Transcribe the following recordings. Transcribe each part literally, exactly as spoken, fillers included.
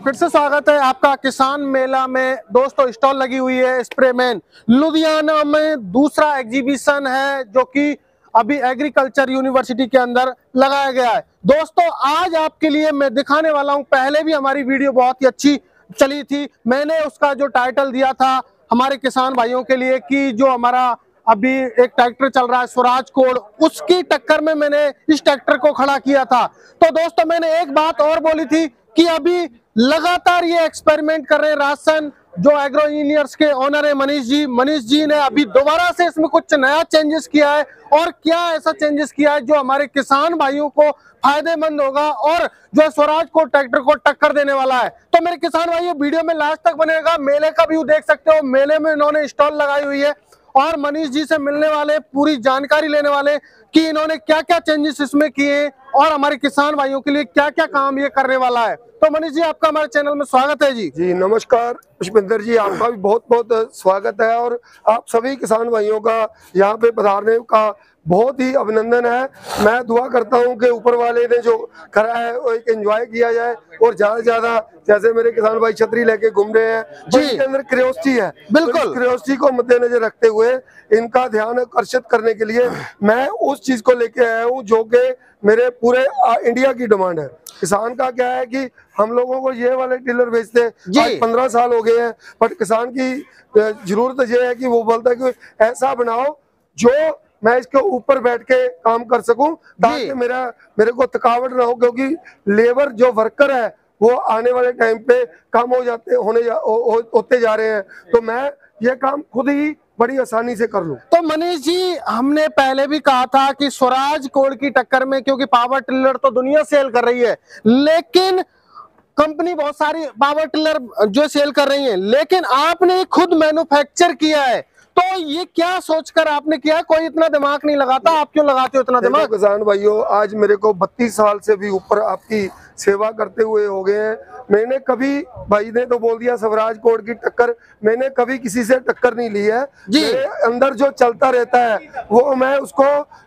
फिर से स्वागत है आपका किसान मेला में। दोस्तों स्टॉल लगी हुई है स्प्रे मैन। लुधियाना में दूसरा एग्जीबिशन है जो कि अभी एग्रीकल्चर यूनिवर्सिटी के अंदर लगाया गया है। दोस्तों आज आपके लिए मैं दिखाने वाला हूं, पहले भी हमारी वीडियो बहुत ही अच्छी चली थी। मैंने उसका जो टाइटल दिया था हमारे किसान भाइयों के लिए कि जो हमारा अभी एक ट्रैक्टर चल रहा है स्वराज कोड, उसकी टक्कर में मैंने इस ट्रैक्टर को खड़ा किया था। तो दोस्तों मैंने एक बात और बोली थी कि अभी लगातार ये एक्सपेरिमेंट कर रहे हैं राशन, जो एग्रो इंजीनियर्स के ऑनर है मनीष जी। मनीष जी ने अभी दोबारा से इसमें कुछ नया चेंजेस किया है, और क्या ऐसा चेंजेस किया है जो हमारे किसान भाइयों को फायदेमंद होगा और जो स्वराज को ट्रैक्टर को टक्कर देने वाला है। तो मेरे किसान भाइयों वीडियो में लास्ट तक बनेगा। मेले का व्यू देख सकते हो, मेले में इन्होंने स्टॉल लगाई हुई है और मनीष जी से मिलने वाले, पूरी जानकारी लेने वाले कि इन्होंने क्या क्या चेंजेस इसमें किए और हमारे किसान भाइयों के लिए क्या क्या काम ये करने वाला है। तो मनीष जी आपका हमारे चैनल में स्वागत है जी। जी नमस्कार पुष्पेंद्र जी, आपका भी बहुत बहुत स्वागत है और आप सभी किसान भाइयों का यहाँ पे पधारने का बहुत ही अभिनंदन है। मैं दुआ करता हूँ कि ऊपर वाले ने जो करा है वो एक एंजॉय किया जाए और ज्यादा से ज्यादा, जैसे मेरे किसान भाई छतरी लेके घूम रहे हैं जी, इसके अंदर क्यूरियोसिटी है। बिल्कुल क्यूरियोसिटी को मद्देनजर रखते हुए इनका ध्यान आकर्षित करने के लिए मैं उस चीज को लेके आया हूँ जो कि मेरे पूरे इंडिया की डिमांड है। किसान का क्या है कि हम लोगों को ये वाले टिलर बेचते हैं, आज पंद्रह साल हो गए हैं, बट किसान की जरूरत ये है कि वो बोलता है कि ऐसा बनाओ जो मैं इसके ऊपर बैठ के काम कर सकूं ताकि मेरा मेरे को थकावट ना हो, क्योंकि लेबर जो वर्कर है वो आने वाले टाइम पे कम हो जाते होने जा, हो, हो, होते जा रहे हैं। तो मैं ये काम खुद ही बड़ी आसानी से कर लूं। तो मनीष जी हमने पहले भी कहा था कि स्वराज कोड की टक्कर में, क्योंकि पावर टिलर तो दुनिया सेल कर रही है, लेकिन कंपनी बहुत सारी पावर टिलर जो सेल कर रही है, लेकिन आपने खुद मैन्युफैक्चर किया है। तो ये क्या सोचकर आपने किया? कोई इतना दिमाग नहीं लगाता, आप क्यों लगाते हो इतना दिमाग? किसान भाइयों, आज मेरे को बत्तीस साल से भी ऊपर आपकी सेवा करते हुए हो गए हैं। मैंने कभी, भाई ने तो बोल दिया स्वराज कोड की टक्कर, मैंने कभी किसी से टक्कर नहीं ली है जी। मेरे अंदर जो चलता रहता है वो मैं उसको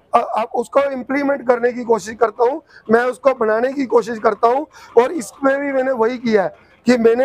अब उसको इम्प्लीमेंट करने की कोशिश करता हूँ, मैं उसको बनाने की कोशिश करता हूँ। और इसमें भी मैंने वही किया है कि मैंने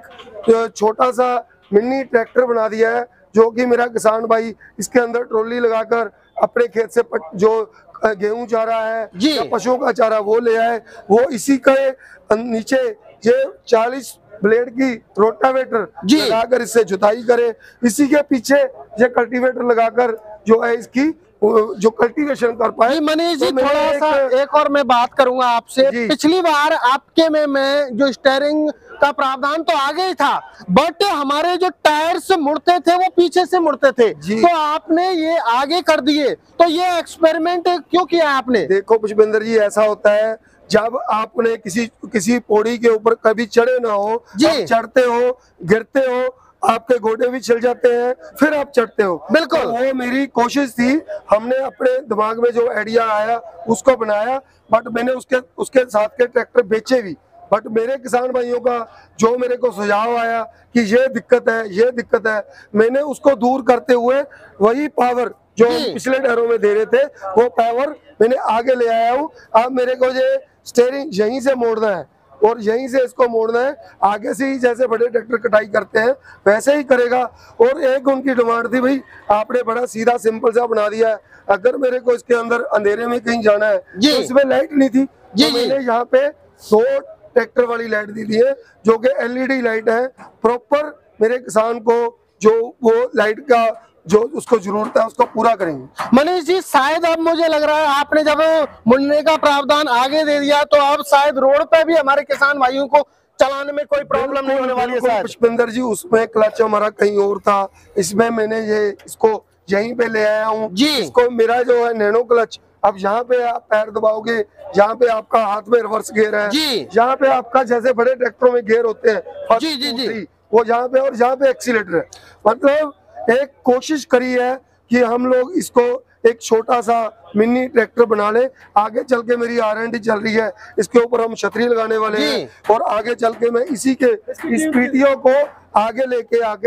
एक छोटा सा मिनी ट्रैक्टर बना दिया है जो कि मेरा किसान भाई इसके अंदर ट्रॉली लगाकर अपने खेत से जो गेहूं चारा है या पशुओं का चारा वो ले आए, वो इसी के नीचे ये चालीस ब्लेड की रोटावेटर लगाकर इससे जुताई करे, इसी के पीछे ये कल्टीवेटर लगाकर जो है इसकी जो कल्टीवेशन कर पाए। मनीष जी तो थोड़ा सा एक, एक और मैं बात करूंगा आपसे। पिछली बार आपके में मैं जो स्टीयरिंग का प्रावधान तो आगे ही था, बट हमारे जो टायर्स मुड़ते थे वो पीछे से मुड़ते थे, तो आपने ये आगे कर दिए। तो ये एक्सपेरिमेंट क्यों किया आपने? देखो पुष्पेंद्र जी, ऐसा होता है जब आपने किसी किसी पौड़ी के ऊपर कभी चढ़े ना हो, चढ़ते हो, गिरते हो, आपके गोडे भी चल जाते हैं, फिर आप चढ़ते हो। बिल्कुल तो वो मेरी कोशिश थी, हमने अपने दिमाग में जो आइडिया आया उसको बनाया, बट मैंने उसके उसके साथ के ट्रैक्टर बेचे भी। बट मेरे किसान भाइयों का जो मेरे को सुझाव आया कि ये दिक्कत है, ये दिक्कत है, मैंने उसको दूर करते हुए वही पावर जो पिछले टायरों में दे रहे थे वो पावर मैंने आगे ले आया हूँ। अब मेरे को ये स्टीयरिंग यहीं से मोड़ना है और यहीं से इसको मोड़ना है, आगे से ही जैसे बड़े ट्रैक्टर कटाई करते हैं वैसे ही करेगा। और एक उनकी डिमांड थी, भाई आपने बड़ा सीधा सिंपल सा बना दिया है, अगर मेरे को इसके अंदर अंधेरे में कहीं जाना है तो इसमें लाइट नहीं थी, तो मैंने यहाँ पे दो ट्रैक्टर वाली लाइट दी थी है जो कि एलईडी लाइट है। प्रॉपर मेरे किसान को जो वो लाइट का जो उसको जरूरत है उसको पूरा करेंगे। मनीष जी शायद अब मुझे लग रहा है आपने जब मुड़ने का प्रावधान आगे दे दिया तो अब शायद रोड पे भी हमारे किसान भाइयों को चलाने में कोई प्रॉब्लम नहीं होने वाली है। पुष्पेंद्र जी, उसमें क्लच हमारा कहीं और था, इसमें मैंने ये इसको यहीं पे ले आया हूँ जी। इसको मेरा जो है नैनो क्लच, अब यहाँ पे आप पैर दबाओगे, यहाँ पे आपका हाथ में रिवर्स गियर है, यहाँ पे आपका जैसे बड़े ट्रैक्टरों में गियर होते हैं जी जी जी वो यहाँ पे, और यहाँ पे एक्सीलेटर है। मतलब एक कोशिश करी है कि हम लोग इसको एक छोटा सा मिनी ट्रैक्टर बना ले। आगे चल के मेरी आर एंड डी चल रही है, इसके ऊपर हम छतरी लगाने वाले हैं और आगे चल के मैं इसी के इस पीटीओ को आगे लेके आके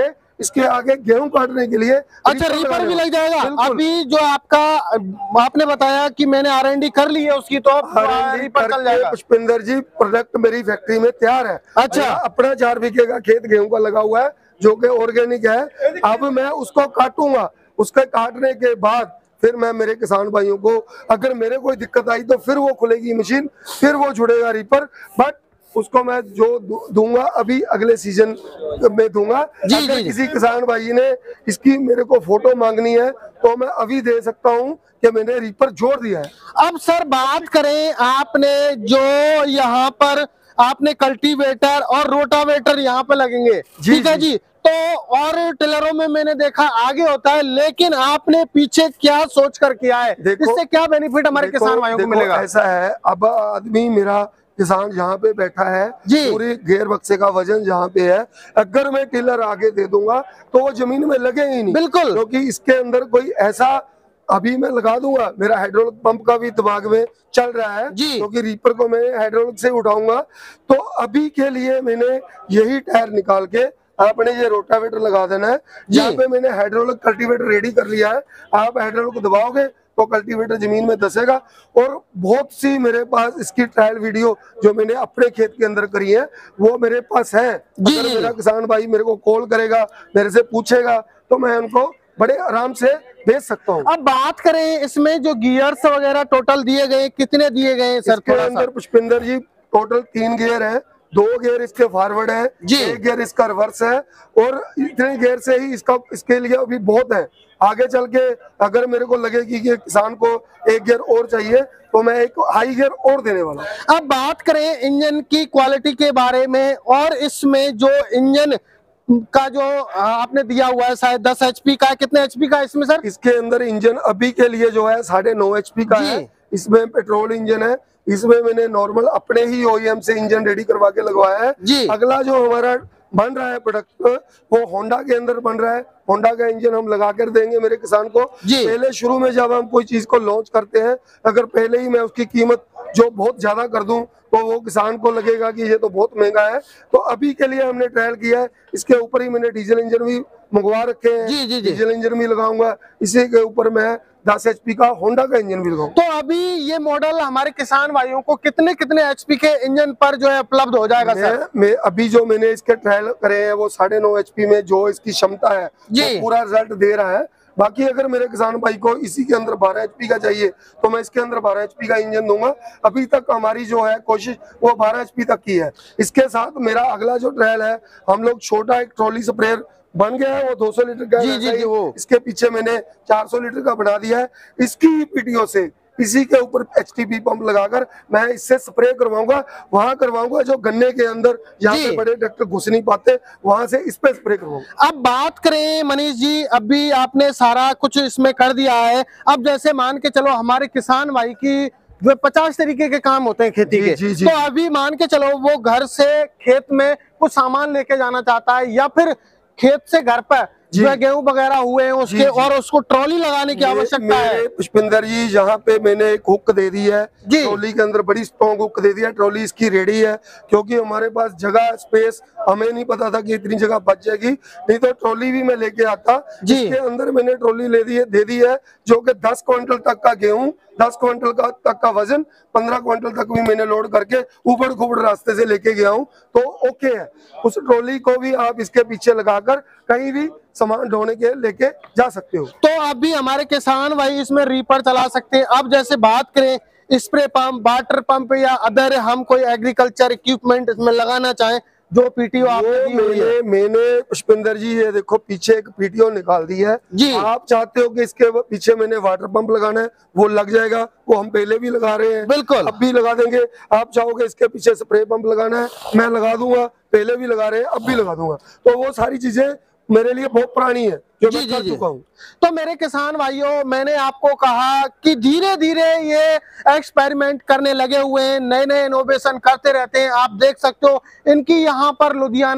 इसके आगे गेहूं काटने के लिए अच्छा रीपर भी लग जाएगा। अभी जो आपका आपने बताया कि मैंने आर एन डी कर ली है उसकी, तो अब रीपर चल जाएगा। पुष्पिंदर जी प्रोडक्ट मेरी फैक्ट्री में तैयार है। अच्छा, अपना चार बीघे का खेत गेहूं का लगा हुआ है जो कि ऑर्गेनिक है। अब मैं उसको काटूंगा, उसके काटने के बाद फिर मैं मेरे किसान भाइयों को, अगर मेरे कोई दिक्कत आई तो फिर वो खुलेगी मशीन, फिर वो जुड़ेगा रीपर। बट उसको मैं जो दूंगा अभी अगले सीजन में दूंगा। जी, अगर जी, किसी किसान भाई ने इसकी मेरे को फोटो मांगनी है तो मैं अभी दे सकता हूँ कि मैंने रीपर जोड़ दिया है। अब सर बात करें, आपने जो यहाँ पर आपने कल्टीवेटर और रोटावेटर यहाँ पे लगेंगे, ठीक है जी। तो और टिलरों में मैंने देखा आगे होता है, लेकिन आपने पीछे क्या सोच कर किया है, इससे क्या बेनिफिट हमारे किसान भाइयों को मिलेगा? ऐसा है, अब आदमी मेरा किसान जहाँ पे बैठा है, पूरी घेर बक्से का वजन जहाँ पे है, अगर मैं टिलर आगे दे दूंगा तो वो जमीन में लगे ही नहीं। बिल्कुल, क्योंकि इसके अंदर कोई ऐसा, अभी मैं लगा दूंगा, मेरा हाइड्रोलिक पंप का भी दिमाग में चल रहा है क्योंकि तो रीपर को मैं हाइड्रोलिक से उठाऊंगा। तो अभी के लिए मैंने यही टायर निकाल के आपने ये रोटावेटर लगा देना है। यहाँ पे मैंने हाइड्रोलिक कल्टीवेटर रेडी कर लिया है। आप हाइड्रोलिक दबाओगे तो कल्टीवेटर जमीन में धसेगा। और बहुत सी मेरे पास इसकी ट्रायल वीडियो जो मैंने अपने खेत के अंदर करी है वो मेरे पास है। अगर मेरा किसान भाई मेरे को कॉल करेगा, मेरे से पूछेगा, तो मैं उनको बड़े आराम से भेज सकता हूँ। अब बात करें इसमें जो गियर्स वगैरह टोटल दिए गए, कितने दिए गए सर? इसके अंदर पुष्पिंदर जी टोटल तीन गियर है। दो गियर इसके फॉरवर्ड है, एक गियर इसका रिवर्स है, और इतने गियर से ही इसका इसके लिए अभी बहुत है। आगे चल के अगर मेरे को लगे कि किसान को एक गियर और चाहिए तो मैं एक हाई गियर और देने वाला। अब बात करें इंजन की क्वालिटी के बारे में, और इसमें जो इंजन का जो आपने दिया हुआ है शायद दस एचपी का, कितने एचपी का इसमें सर? इसके अंदर इंजन अभी के लिए जो है साढ़े नौ एचपी का है। इसमें पेट्रोल इंजन है। इसमें मैंने नॉर्मल अपने ही ओईएम से इंजन रेडी करवा के लगवाया है। अगला जो हमारा बन रहा है प्रोडक्ट वो होंडा के अंदर बन रहा है। होंडा का इंजन हम लगा कर देंगे मेरे किसान को। पहले शुरू में जब हम कोई चीज को लॉन्च करते हैं, अगर पहले ही मैं उसकी कीमत जो बहुत ज्यादा कर दूं तो वो किसान को लगेगा कि ये तो बहुत महंगा है। तो अभी के लिए हमने ट्रायल किया है। इसके ऊपर ही मैंने डीजल इंजन भी मंगवा रखे हैं। जी, जी, जी। डीजल इंजन भी लगाऊंगा। इसी के ऊपर मैं दस एचपी का होंडा का इंजन भी लगाऊंगा। तो अभी ये मॉडल हमारे किसान भाइयों को कितने कितने एचपी के इंजन पर जो है उपलब्ध हो जाएगा सर? मैं अभी जो मैंने इसके ट्रायल करे हैं वो साढ़े नौ एचपी में जो इसकी क्षमता है वो पूरा रिजल्ट दे रहा है। बाकी अगर मेरे किसान भाई को इसी के अंदर बारह एचपी का चाहिए तो मैं इसके अंदर बारह एचपी का इंजन दूंगा। अभी तक हमारी जो है कोशिश वो बारह एचपी तक की है। इसके साथ मेरा अगला जो ट्रायल है, हम लोग छोटा एक ट्रॉली स्प्रेयर बन गया है, वो दो सौ लीटर का जी, जी, जी, वो इसके पीछे मैंने चार सौ लीटर का बना दिया है। इसकी पीटीओ से इसी के ऊपर एचटीपी पंप लगाकर मैं इससे स्प्रे करवाऊंगा। वहां करवाऊंगा जो गन्ने के अंदर जहाँ पे बड़े ट्रैक्टर घुस नहीं पाते, वहां से इस पे स्प्रे करवाऊंगा। अब बात करें मनीष जी, अभी आपने सारा कुछ इसमें कर दिया है। अब जैसे मान के चलो हमारे किसान भाई की जो पचास तरीके के काम होते हैं खेती के, जी, जी, तो अभी मान के चलो वो घर से खेत में कुछ सामान लेके जाना चाहता है, या फिर खेत से घर पर जो गेहूं वगैरह हुए हैं उसके, जी, जी, और उसको ट्रॉली लगाने की आवश्यकता है। पुष्पिंदर जी यहाँ पे मैंने एक हुक दे दी है ट्रॉली के अंदर, बड़ी स्ट्रॉन्ग हुक दे दी है। ट्रॉली इसकी रेडी है क्योंकि हमारे पास जगह स्पेस, हमें नहीं पता था कि इतनी जगह बच जाएगी, नहीं तो ट्रॉली भी मैं लेके आता। इसके अंदर मैंने ट्रॉली ले दी है, दे दी है जो कि दस क्विंटल तक का गेहूं, दस क्विंटल का तक का वजन, पंद्रह क्विंटल तक भी मैंने लोड करके ऊबड़ खुबड़ रास्ते से लेके गया हूँ, तो ओके है। उस ट्रॉली को भी आप इसके पीछे लगाकर कहीं भी सामान ढोने के लेके जा सकते हो। तो अभी हमारे किसान भाई इसमें रीपर चला सकते हैं। अब जैसे बात करें स्प्रे पंप, वाटर पंप या अदर हम कोई एग्रीकल्चर इक्विपमेंट इसमें लगाना चाहें, जो पीटीओ आपने दी हुई है। मैंने पुष्पिंदर जी ये देखो पीछे एक पीटीओ निकाल दी है जी। आप चाहते हो कि इसके पीछे मैंने वाटर पंप लगाना है, वो लग जाएगा, वो हम पहले भी लगा रहे हैं, बिल्कुल अब भी लगा देंगे। आप चाहोगे इसके पीछे स्प्रे पंप लगाना है, मैं लगा दूंगा, पहले भी लगा रहे हैं, अब भी लगा दूंगा। तो वो सारी चीजें मेरे लिए बहुत पुरानी है जो मैं कर चुका हूँ। तो मेरे किसान भाइयों, मैंने आपको कहा कि धीरे धीरे ये एक्सपेरिमेंट करने लगे हुए हैं, नए नए इनोवेशन करते रहते हैं। आप देख सकते हो इनकी यहाँ पर लुधियाना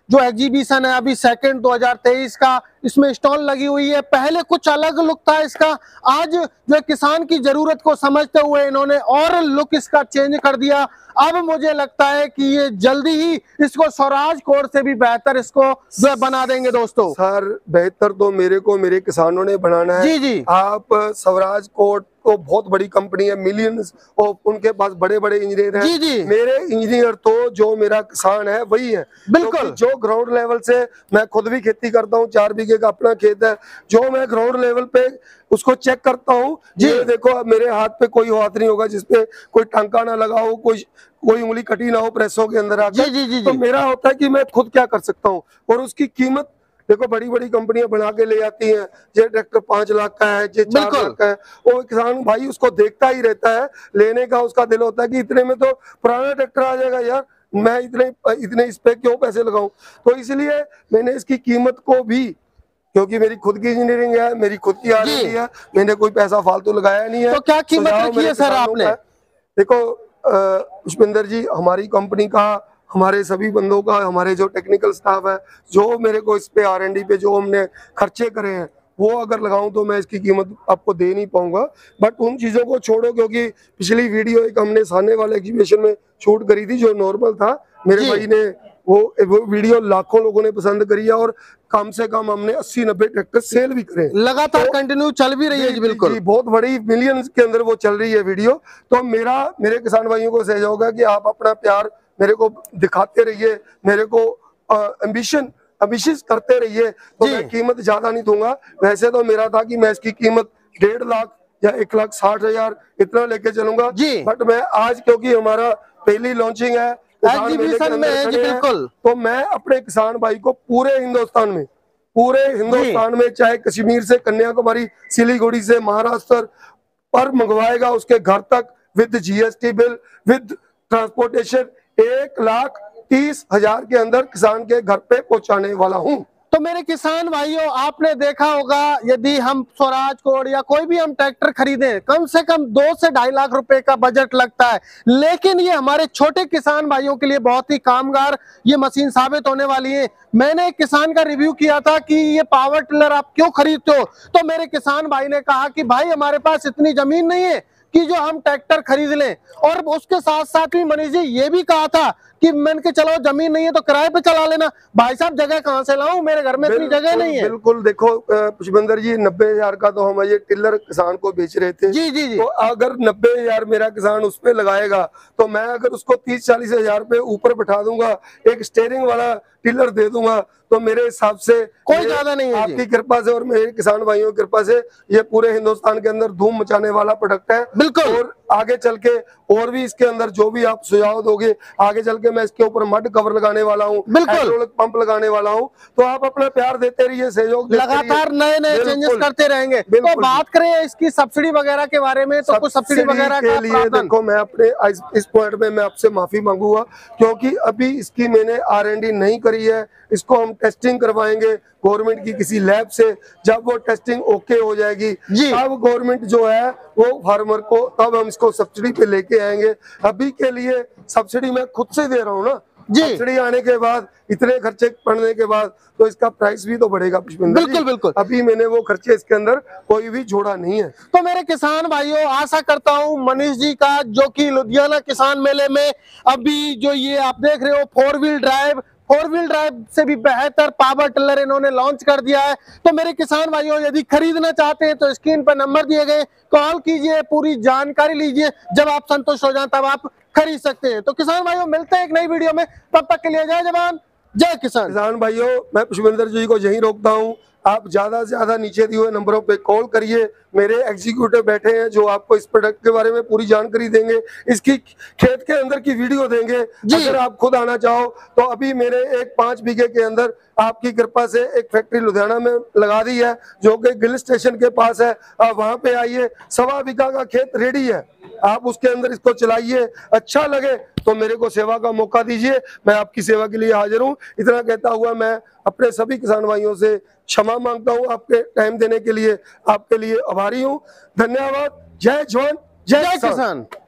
जो एग्जीबिशन है अभी सेकंड दो हज़ार तेईस का, इसमें स्टॉल लगी हुई है। पहले कुछ अलग लुक था इसका, आज जो किसान की जरूरत को समझते हुए इन्होंने और लुक इसका चेंज कर दिया। अब मुझे लगता है कि ये जल्दी ही इसको स्वराज कोड से भी बेहतर इसको जो बना देंगे। दोस्तों सर बेहतर तो मेरे को मेरे किसानों ने बनाना है। जी जी। आप स्वराज कोड तो बहुत बड़ी कंपनी है, मिलियंस और उनके पास बड़े बड़े इंजीनियर हैं। जी जी। मेरे इंजीनियर तो जो मेरा किसान है वही है। बिल्कुल। जो ग्राउंड लेवल से, मैं खुद भी खेती करता हूँ, चार बीघे का अपना खेत है, जो मैं ग्राउंड लेवल पे उसको चेक करता हूँ। ये देखो अब मेरे हाथ पे कोई हाथ नहीं होगा जिसपे कोई टांका ना लगा हो, कोई कोई उंगली कटी ना हो प्रेसों के अंदर आकर। जी जी जी। तो मेरा होता है कि मैं खुद क्या कर सकता हूँ, और उसकी कीमत देखो बड़ी बड़ी कंपनियां बना के ले आती हैं, ये ट्रैक्टर पांच लाख का है, ये चार लाख का है, वो किसान भाई उसको देखता ही रहता है, लेने का उसका दिल होता है कि इतने में तो पुराना ट्रैक्टर आ जाएगा यार, मैं इतने इतने इस पे क्यों पैसे लगाऊं। तो इसलिए मैंने इसकी कीमत को भी, क्योंकि मेरी खुद की इंजीनियरिंग है, मेरी खुद की आर एंड डी है, मैंने कोई पैसा फालतू लगाया नहीं है। तो क्या कीमत रखी है सर आपने? देखो पुष्पिंदर जी, हमारी कंपनी का, हमारे सभी बंदों का, हमारे जो टेक्निकल स्टाफ है, जो मेरे को इस पे आर एंड डी पे जो हमने खर्चे करे हैं, वो अगर लगाऊं तो मैं इसकी कीमत आपको दे नहीं पाऊंगा। बट उन चीजों को छोड़ो, क्योंकि पिछली वीडियो एक हमने सामने वाले एग्जीबिशन में शूट करी थी जो नॉर्मल था, मेरे भाई ने वो वो वीडियो लाखों लोगों ने पसंद करी है, और कम से कम हमने अस्सी नब्बे ट्रैक्टर सेल भी करे, लगातार कंटिन्यू तो, चल भी रही है जी। बिल्कुल जी, बहुत बड़ी मिलियंस के अंदर वो चल रही है वीडियो। तो मेरा मेरे किसान भाइयों को सहयोग है कि आप अपना प्यार मेरे को दिखाते रहिए, मेरे को एम्बिशन अम्बिशियस करते रहिए। तो मैं कीमत ज्यादा नहीं दूंगा। वैसे तो मेरा था कि मैं इसकी कीमत डेढ़ लाख या एक लाख साठ हजार इतना लेके चलूंगा, बट मैं आज, क्योंकि हमारा पहली लॉन्चिंग है एग्जीबिशन में है जी, बिल्कुल, तो मैं अपने किसान भाई को पूरे हिंदुस्तान में पूरे हिंदुस्तान में, चाहे कश्मीर से कन्याकुमारी, सिलीगुड़ी से महाराष्ट्र पर मंगवाएगा, उसके घर तक with GST bill, with transportation, एक लाख तीस हजार के अंदर किसान के घर पे पहुंचाने वाला हूं। तो मेरे किसान भाइयों, आपने देखा होगा, यदि हम स्वराज कोड या कोई भी हम ट्रैक्टर खरीदें, कम से कम दो से ढाई लाख रुपए का बजट लगता है, लेकिन ये हमारे छोटे किसान भाइयों के लिए बहुत ही कामगार ये मशीन साबित होने वाली है। मैंने एक किसान का रिव्यू किया था कि ये पावर टिलर आप क्यों खरीदते हो, तो मेरे किसान भाई ने कहा कि भाई हमारे पास इतनी जमीन नहीं है कि जो हम ट्रैक्टर खरीद लें, और उसके साथ साथ भी मनीष जी ये भी कहा था कि मैंने के चलो जमीन नहीं है तो किराए पे चला लेना। भाई साहब जगह कहाँ से लाऊं, मेरे घर में इतनी जगह नहीं है। बिल्कुल, देखो पुष्पिंदर जी, नब्बे हजार का तो हम ये टिलर किसान को बेच रहे थे। जी जी जी। तो अगर नब्बे हजार मेरा किसान उस पे लगाएगा, तो मैं अगर उसको तीस चालीस हजार पे ऊपर बैठा दूंगा, एक स्टेयरिंग वाला टिलर दे दूंगा, तो मेरे हिसाब से कोई ज्यादा नहीं है। आपकी कृपा से और मेरे किसान भाइयों की कृपा से ये पूरे हिंदुस्तान के अंदर धूम मचाने वाला प्रोडक्ट है। बिल्कुल। और आगे चल के और भी इसके अंदर जो भी आप सुझाव दोगे, आगे चल के मैं इसके ऊपर मड कवर लगाने वाला हूँ, हाइड्रोलिक पंप लगाने वाला हूँ। तो आप अपना प्यार देते रहिए, सहयोग लगातार नए नए चेंजेस करते रहेंगे। तो बात करें इसकी सब्सिडी वगैरह के बारे में, तो कुछ सब्सिडी वगैरह के लिए देखो, मैं अपने इस पॉइंट में मैं आपसे माफी मांगूंगा, क्योंकि अभी इसकी मैंने आर एंड डी नहीं करी है। इसको हम टेस्टिंग करवाएंगे गवर्नमेंट की किसी लैब से। जब वो टेस्टिंग ओके हो जाएगी, तब गवर्नमेंट जो है वो फार्मर को, तब हम इसको सब्सिडी पे लेके आएंगे। अभी के लिए सब्सिडी मैं खुद से दे रहा हूँ ना, सब्सिडी आने के बाद, इतने खर्चे पड़ने के बाद, तो इसका प्राइस भी तो बढ़ेगा पुष्पिंदर जी। बिल्कुल बिल्कुल। अभी मैंने वो खर्चे इसके अंदर कोई भी जोड़ा नहीं है। तो मेरे किसान भाइयों, आशा करता हूँ मनीष जी का, जो कि लुधियाना किसान मेले में अभी जो ये आप देख रहे हो four wheel drive four wheel drive से भी बेहतर पावर टिलर इन्होंने लॉन्च कर दिया है। तो मेरे किसान भाइयों, यदि खरीदना चाहते हैं तो स्क्रीन पर नंबर दिए गए, कॉल कीजिए, पूरी जानकारी लीजिए, जब आप संतुष्ट हो जाए तब आप खरीद सकते हैं। तो किसान भाइयों, मिलते हैं एक नई वीडियो में, तब तक के लिए जय जवान जय किसान। किसान भाइयों, मैं पुष्पिंदर जी को यही रोकता हूँ, आप ज्यादा से ज्यादा नीचे दिए हुए नंबरों पे कॉल करिए। मेरे एग्जीक्यूटिव बैठे हैं जो आपको इस प्रोडक्ट के बारे में पूरी जानकारी देंगे, इसकी खेत के अंदर की वीडियो देंगे। अगर आप खुद आना चाहो तो अभी मेरे एक पांच बीघे के अंदर आपकी कृपा से एक फैक्ट्री लुधियाना में लगा दी है, जो कि गिल स्टेशन के पास है। आप वहां पे आइए, सवा बीघा का खेत रेडी है, आप उसके अंदर इसको चलाइए। अच्छा लगे तो मेरे को सेवा का मौका दीजिए, मैं आपकी सेवा के लिए हाजिर हूँ। इतना कहता हुआ मैं अपने सभी किसान भाइयों से क्षमा मांगता हूँ आपके टाइम देने के लिए, आपके लिए आभारी हूँ। धन्यवाद। जय जवान जय किसान।